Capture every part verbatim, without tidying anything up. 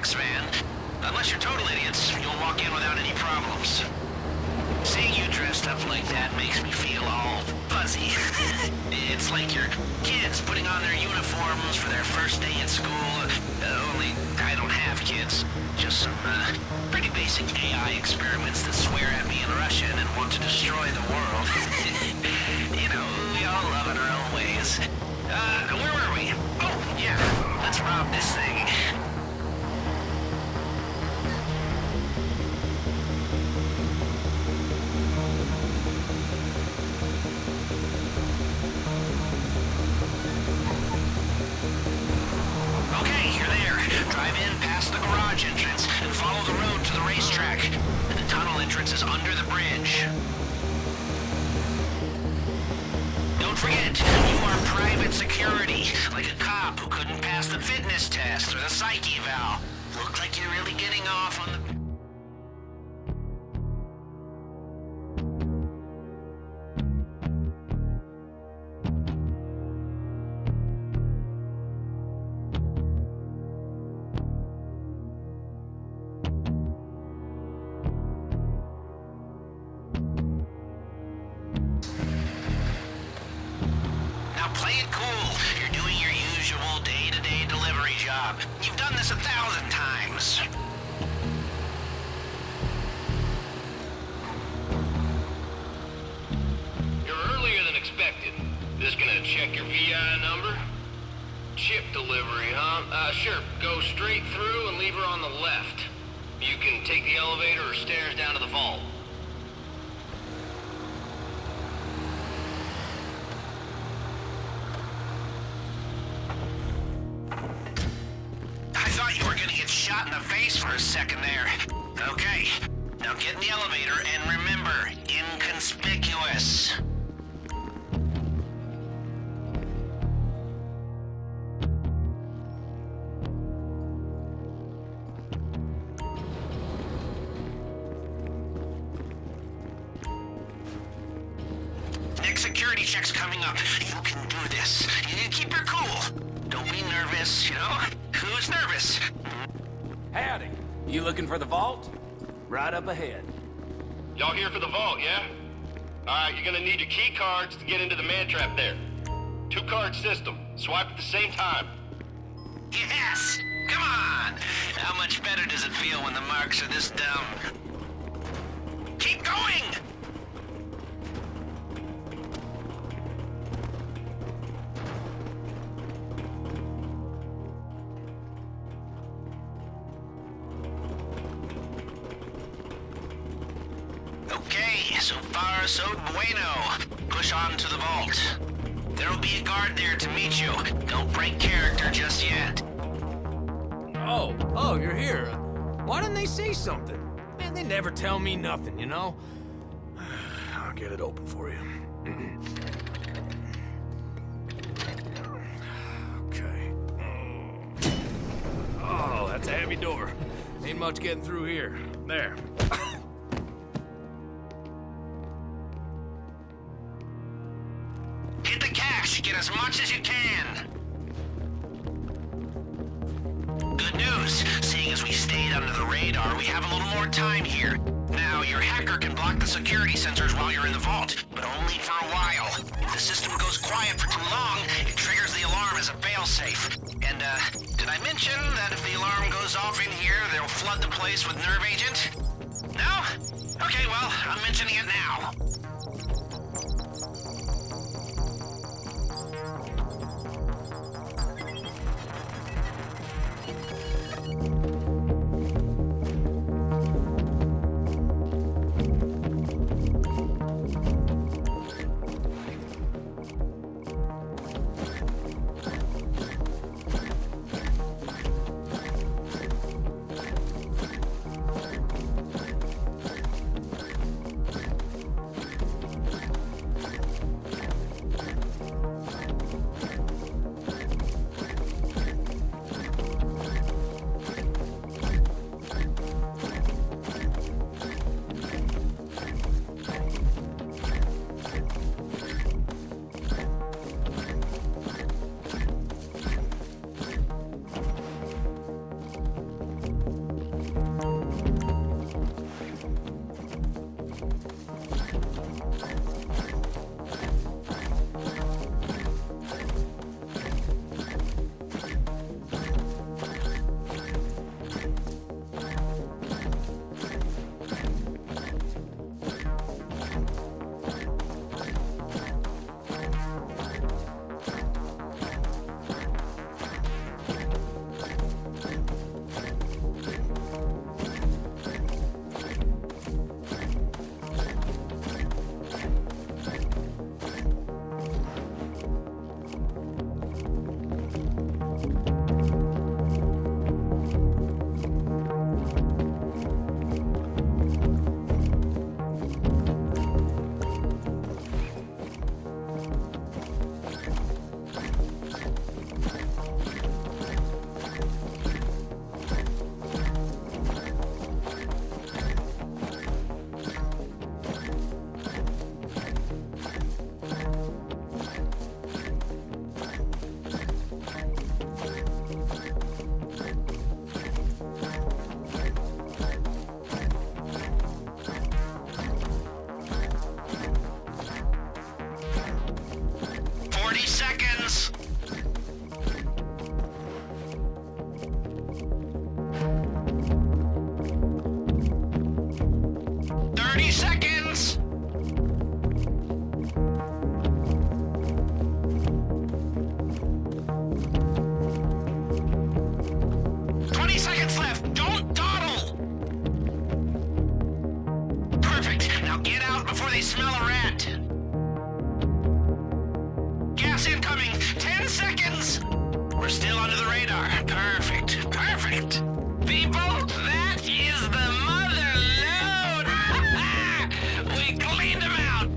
works, man. Unless you're total idiots, you'll walk in without any problems. Seeing you dressed up like that makes me feel all fuzzy. It's like your kids putting on their uniforms for their first day at school. Uh, only I don't have kids. Just some uh, pretty basic A I experiments that swear at me in Russian and want to destroy the world. You know, we all love in our own ways. Uh, where were we? Oh, yeah. Let's rob this thing. Drive in past the garage entrance and follow the road to the racetrack. The tunnel entrance is under the bridge. Don't forget, you are private security, like a cop who couldn't pass the fitness test or the psych eval. Look like you're really getting off on the... Play it cool. You're doing your usual day-to-day delivery job. You've done this a thousand times. You're earlier than expected. This gonna check your V I number? Chip delivery, huh? Uh, sure. Go straight through and leave her on the left. You can take the elevator or stairs down to the vault. I thought you were gonna get shot in the face for a second there. Okay, now get in the elevator and remember, inconspicuous. Next security check's coming up. You can do this. You keep your cool. Don't be nervous, you know? Who's nervous? Howdy. You looking for the vault? Right up ahead. Y'all here for the vault, yeah? Alright, you're gonna need your key cards to get into the man trap there. Two-card system. Swipe at the same time. Yes! Come on! How much better does it feel when the marks are this dumb? Keep going! Okay, so far so bueno. Push on to the vault. There'll be a guard there to meet you. Don't break character just yet. Oh, oh, you're here. Why didn't they say something? Man, they never tell me nothing, you know? I'll get it open for you. Okay. Oh, that's a heavy door. Ain't much getting through here. There. Hit the cash. Get as much as you can. Good news. Seeing as we stayed under the radar, we have a little more time here. Now, your hacker can block the security sensors while you're in the vault, but only for a while. If the system goes quiet for too long, it triggers the alarm as a failsafe. And, uh, did I mention that if the alarm goes off in here, they'll flood the place with nerve agent? No? Okay, well, I'm mentioning it now. thirty seconds! twenty seconds left! Don't dawdle! Perfect. Now get out before they smell a rat. Gas incoming! ten seconds! We're still under the radar. Perfect. Perfect. People, that is the mother load! We cleaned them out!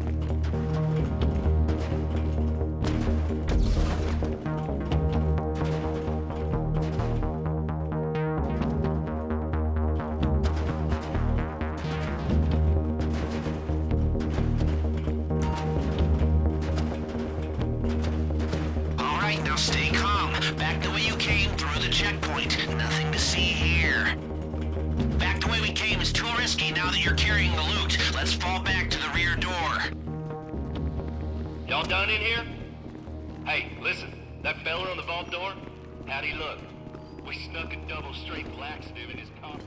All right, now stay calm. Back the way you came through the checkpoint. Nothing to see here. Back the way we came is too risky now that you're carrying the loot. Let's fall back to the rear door. Y'all done in here? Hey, listen. That fella on the vault door? How'd he look? We snuck a double straight laxative in his coffee.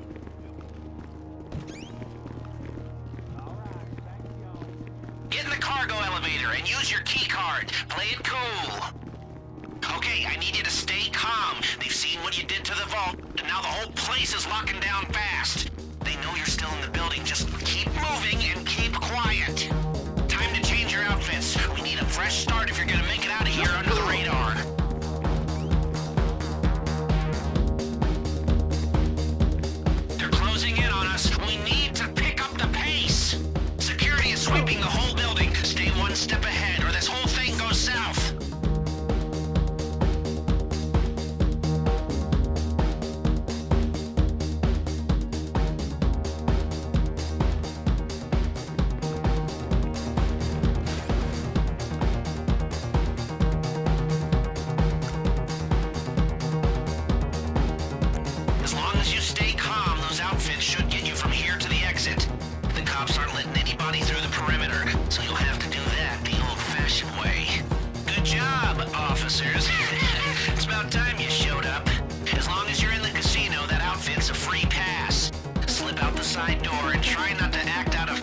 Get in the cargo elevator and use your key card. Play it cool. Okay, I need you to stay calm. They've seen what you did to the vault, and now the whole place is locking down fast. They know you're still in the building. Just keep moving and keep quiet. Time to change your outfits. We need a fresh start if you're gonna make it out of here under the radar. They're closing in on us. We need to pick up the pace. Security is sweeping the whole building. Stay one step ahead, or this whole thing goes south. As long as you stay calm, those outfits should get you from here to the exit. The cops aren't letting anybody through the perimeter, so you'll have to do that the old-fashioned way. Good job, officers. It's about time you showed up. As long as you're in the casino, that outfit's a free pass. Slip out the side door and try not to act out of